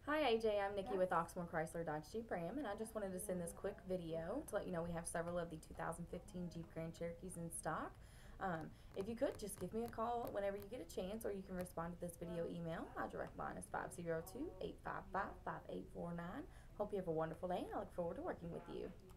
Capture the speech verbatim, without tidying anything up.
Hi A J, I'm Nikki with Oxmoor Chrysler Dodge Jeep Ram, and I just wanted to send this quick video to let you know we have several of the two thousand fifteen Jeep Grand Cherokees in stock. Um, if you could, just give me a call whenever you get a chance, or you can respond to this video email. My direct line is five zero two, eight five five, five eight four nine. Hope you have a wonderful day, and I look forward to working with you.